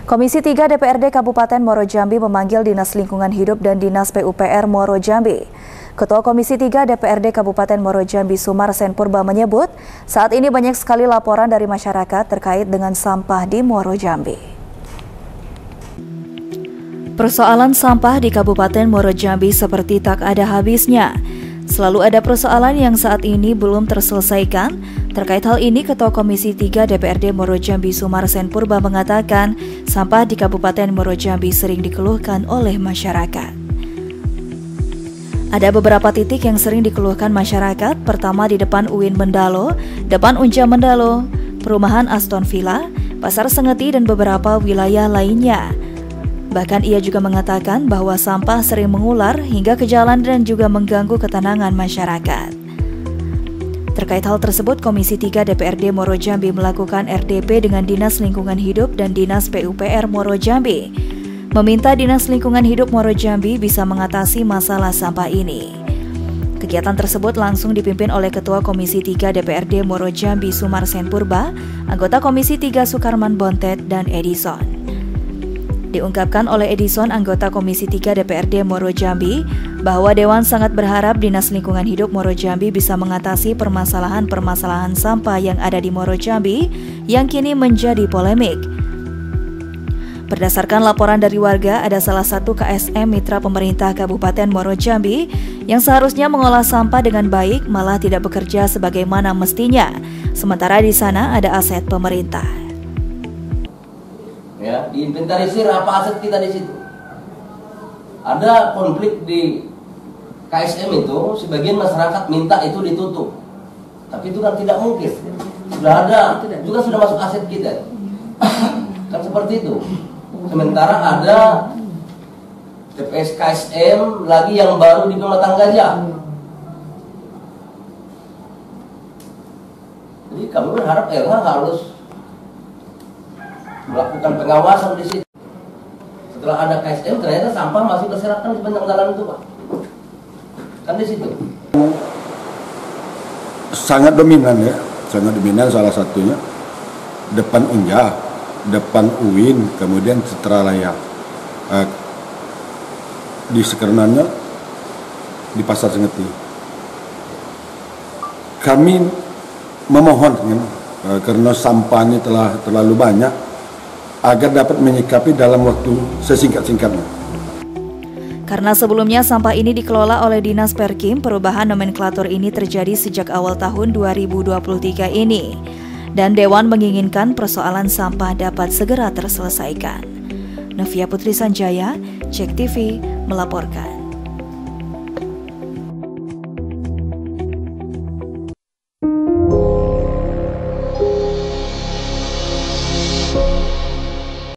Komisi 3 DPRD Kabupaten Muaro Jambi memanggil Dinas Lingkungan Hidup dan Dinas PUPR Muaro Jambi. Ketua Komisi 3 DPRD Kabupaten Muaro Jambi Sumar Senpurba menyebut, saat ini banyak sekali laporan dari masyarakat terkait dengan sampah di Muaro Jambi. Persoalan sampah di Kabupaten Muaro Jambi seperti tak ada habisnya. Selalu ada persoalan yang saat ini belum terselesaikan. Terkait hal ini, Ketua Komisi 3 DPRD Muaro Jambi Sumar Senpurba mengatakan sampah di Kabupaten Muaro Jambi sering dikeluhkan oleh masyarakat. Ada beberapa titik yang sering dikeluhkan masyarakat, pertama di depan UIN Mendalo, depan Unja Mendalo, perumahan Aston Villa, Pasar Sengeti, dan beberapa wilayah lainnya. Bahkan ia juga mengatakan bahwa sampah sering mengular hingga ke jalan dan juga mengganggu ketenangan masyarakat. Terkait hal tersebut, Komisi 3 DPRD Muaro Jambi melakukan RDP dengan Dinas Lingkungan Hidup dan Dinas PUPR Muaro Jambi, meminta Dinas Lingkungan Hidup Muaro Jambi bisa mengatasi masalah sampah ini. Kegiatan tersebut langsung dipimpin oleh Ketua Komisi 3 DPRD Muaro Jambi Sumar Senpurba, anggota Komisi 3 Sukarman Bontet, dan Edison. Diungkapkan oleh Edison, anggota Komisi 3 DPRD Muaro Jambi, bahwa Dewan sangat berharap Dinas Lingkungan Hidup Muaro Jambi bisa mengatasi permasalahan-permasalahan sampah yang ada di Muaro Jambi yang kini menjadi polemik. Berdasarkan laporan dari warga, ada salah satu KSM mitra pemerintah Kabupaten Muaro Jambi yang seharusnya mengolah sampah dengan baik malah tidak bekerja sebagaimana mestinya, sementara di sana ada aset pemerintah. Ya, diinventarisir apa aset kita di situ. Ada konflik di KSM itu, sebagian masyarakat minta itu ditutup. Tapi itu kan tidak mungkin. Sudah ada, juga sudah masuk aset kita. Kan seperti itu. Sementara ada TPS KSM lagi yang baru di Pematang Gajah. Jadi kami berharap LH harus melakukan pengawasan di situ. Setelah ada KSM, ternyata sampah masih berserakan di sepanjang jalan itu, Pak. Kan di situ. Sangat dominan ya, sangat dominan salah satunya depan Unja, depan UIN, kemudian setelah layak di sekitarnya di Pasar Sengeti. Kami memohon karena sampahnya telah terlalu banyak, agar dapat menyikapi dalam waktu sesingkat-singkatnya. Karena sebelumnya sampah ini dikelola oleh Dinas Perkim, perubahan nomenklatur ini terjadi sejak awal tahun 2023 ini. Dan Dewan menginginkan persoalan sampah dapat segera terselesaikan. Novia Putri Sanjaya, Cek TV, melaporkan.